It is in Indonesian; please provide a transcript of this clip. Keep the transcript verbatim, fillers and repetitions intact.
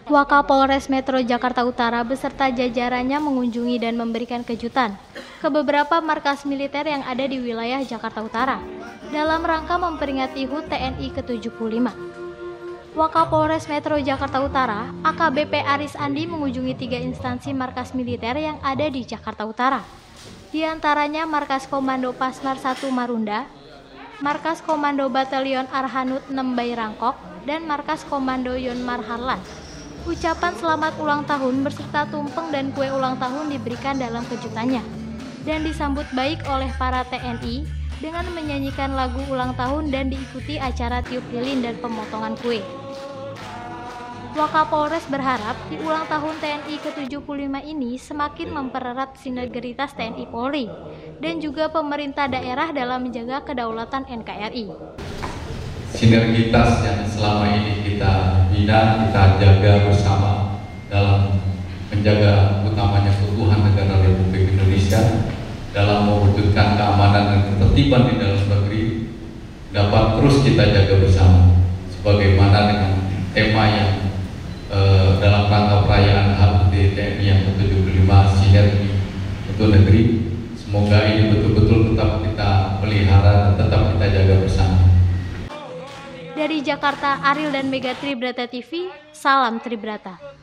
Wakapolres Metro Jakarta Utara beserta jajarannya mengunjungi dan memberikan kejutan ke beberapa markas militer yang ada di wilayah Jakarta Utara dalam rangka memperingati H U T T N I ke tujuh puluh lima. Wakapolres Metro Jakarta Utara, A K B P Aris Andi mengunjungi tiga instansi markas militer yang ada di Jakarta Utara. Di antaranya Markas Komando Pasmar satu Marunda, Markas Komando Batalion Arhanud enam Bairangkok, dan Markas Komando Yonmar Harlan. Ucapan selamat ulang tahun beserta tumpeng dan kue ulang tahun diberikan dalam kejutannya dan disambut baik oleh para T N I dengan menyanyikan lagu ulang tahun dan diikuti acara tiup lilin dan pemotongan kue. Wakapolres berharap di ulang tahun T N I ke tujuh puluh lima ini semakin mempererat sinergitas T N I Polri dan juga pemerintah daerah dalam menjaga kedaulatan N K R I. Sinergitas yang selama ini kita bina, kita jaga bersama dalam menjaga utamanya keutuhan negara Republik Indonesia dalam mewujudkan keamanan dan ketertiban di dalam negeri dapat terus kita jaga bersama sebagaimana dengan tema yang eh, dalam rangka perayaan H U T T N I yang ke tujuh puluh lima sinergi untuk negeri. Semoga ini betul-betul tetap kita pelihara dan tetap kita jaga bersama. Dari Jakarta, Ariel dan Mega Tribrata T V, salam Tribrata.